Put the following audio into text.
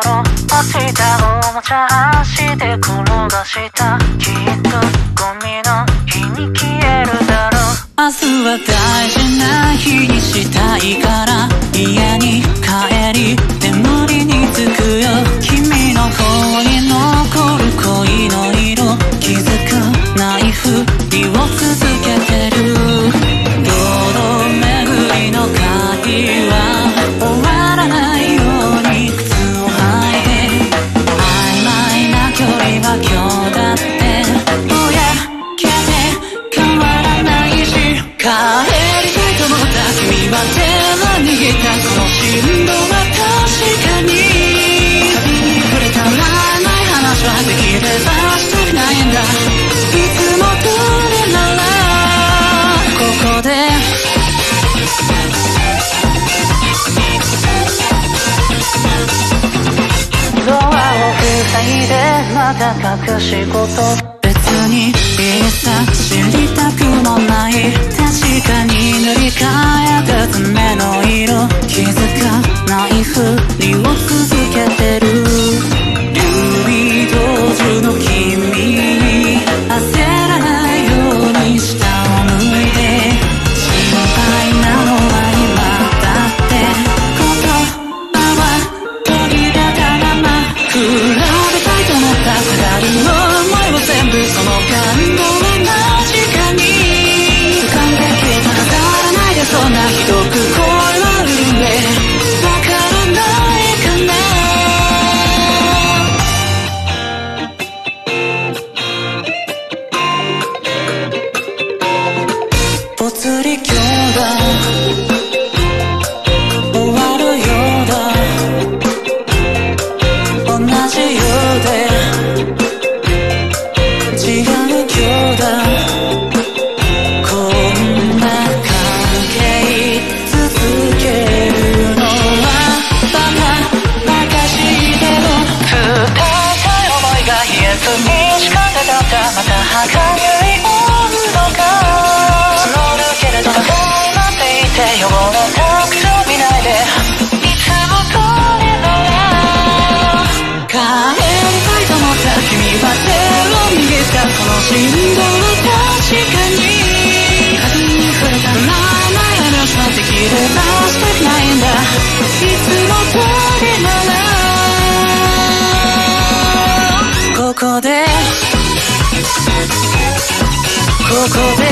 ろ落ちたおもちゃ足で転がした。きっとゴミの日に消えるだろう。明日は大事な日にしたいから家に帰り眠りにつくよ。君の方に残る恋の色気づかないふりを続けてる。堂々巡りの会話終わらないように靴を履いて曖昧な距離は今日だってぼやけて変わらないし帰りたいと思った君は手を握ったその振動は確かに旅に触れたらない話はできればしたくないんだ。いつも通りならここでドアを塞いでまた隠し事別にいいさ知りたくもない。確かに塗り替えた爪の色気づかないふりを続けてる。指同士の君に焦らないように下を向いて心配なのは今だって言葉は途切れたまま比べたいと思った二人の思いを全部その感動は間近に浮かんで消えたらならないでそんなひどく声は売るねわからないかな。ぽつり今日だ終わるようだ同じようで違う今日だこんな関係続けるのはバカしても伝えたい想いが言えずに仕方だったまた儚い温度が募るけれどただ待っていて汚れた靴を見ないでいつも通りなら帰りたいと思った君は手を握ったこの振動は確かに風に触れたらない話はできればしたくないんだ。いつも通りならここで